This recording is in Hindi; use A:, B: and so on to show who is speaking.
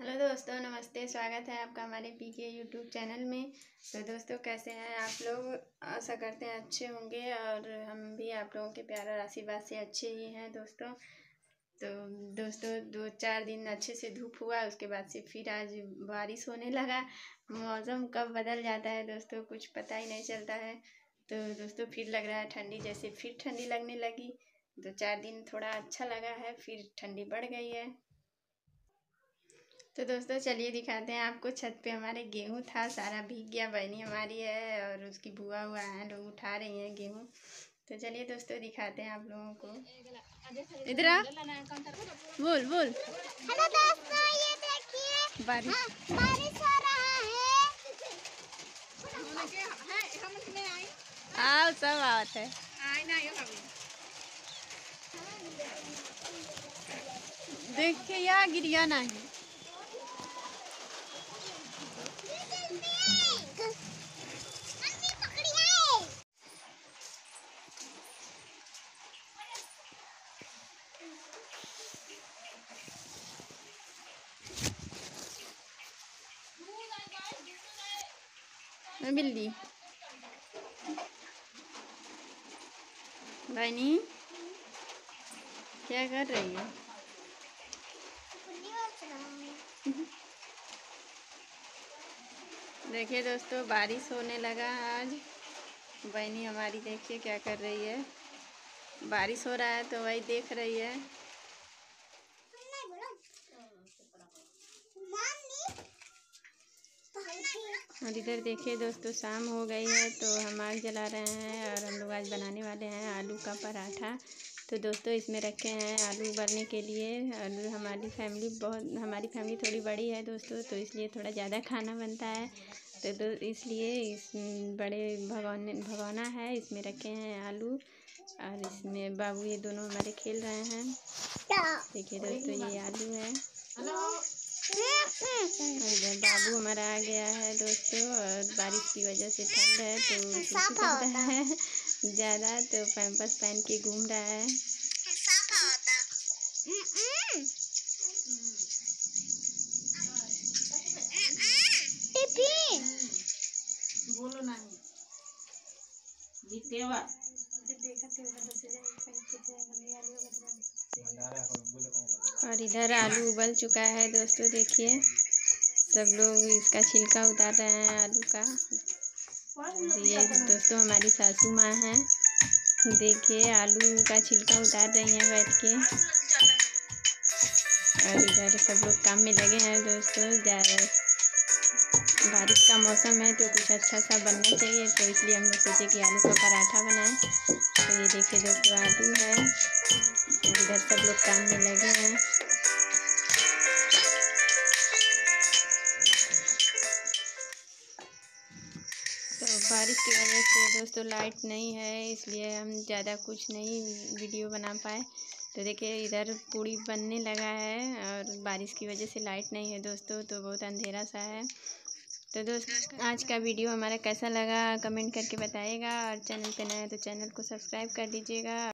A: हेलो दोस्तों, नमस्ते। स्वागत है आपका हमारे पीके यूट्यूब चैनल में। तो दोस्तों, कैसे हैं आप लोग? आशा करते हैं अच्छे होंगे और हम भी आप लोगों के प्यार और आशीर्वाद से अच्छे ही हैं दोस्तों। तो दोस्तों, 2-4 दिन अच्छे से धूप हुआ, उसके बाद से फिर आज बारिश होने लगा। मौसम कब बदल जाता है दोस्तों, कुछ पता ही नहीं चलता है। तो दोस्तों, फिर लग रहा है ठंडी, जैसे फिर ठंडी लगने लगी। 2-4 दिन थोड़ा अच्छा लगा है, फिर ठंडी बढ़ गई है। तो दोस्तों, चलिए दिखाते हैं आपको। छत पे हमारे गेहूं था, सारा भीग गया। बहनी हमारी है और उसकी बुआ हुआ है, लोग उठा रही हैं गेहूं। तो चलिए दोस्तों, दिखाते हैं आप लोगों को। इधर आ, बोल बोल।
B: हेलो दोस्तों, ये देखिए
A: बारिश
B: बारिश हो रहा है।
A: आओ, सब आवत है। देखिए यहाँ गिरिया नहीं। मैं बिल्ली बहनी क्या कर रही है? देखिए दोस्तों, बारिश होने लगा आज। बहनी हमारी देखिए क्या कर रही है। बारिश हो रहा है तो वही देख रही है। और इधर देखिए दोस्तों, शाम हो गई है तो हम आग जला रहे हैं और हम लोग आज बनाने वाले हैं आलू का पराठा। तो दोस्तों, इसमें रखे हैं आलू उबालने के लिए। और हमारी फैमिली थोड़ी बड़ी है दोस्तों, तो इसलिए थोड़ा ज़्यादा खाना बनता है। तो इसलिए इस बड़े भगोना है, इसमें रखे हैं आलू। और इसमें बाबू ये दोनों हमारे खेल रहे हैं। देखिए दोस्तों, ये आलू है। और इधर बाबू हमारा आ गया है दोस्तों। और बारिश की वजह से ठंड है तो सूखी पड़ रहा है ज़्यादा, तो पैम्पर्स पहन के घूम रहा है। बोलो नहीं और इधर आलू उबल चुका है दोस्तों। देखिए सब लोग इसका छिलका उतार रहे हैं आलू का। ये दोस्तों हमारी सासू माँ हैं, देखिए आलू का छिलका उतार रही हैं बैठ के। और इधर सब लोग काम में लगे हैं दोस्तों। बारिश का मौसम है तो कुछ अच्छा सा बनना चाहिए, तो इसलिए हम लोग सोचे कि आलू का पराठा बनाएं। तो ये देखिए दोस्तों, आलू है और इधर सब लोग काम में लगे हैं। तो बारिश की वजह से दोस्तों लाइट नहीं है, इसलिए हम ज़्यादा कुछ नहीं वीडियो बना पाए। तो देखिए इधर पूड़ी बनने लगा है और बारिश की वजह से लाइट नहीं है दोस्तों, तो बहुत अंधेरा सा है। तो दोस्तों, आज का वीडियो हमारा कैसा लगा कमेंट करके बताइएगा। और चैनल पे नया है तो चैनल को सब्सक्राइब कर लीजिएगा।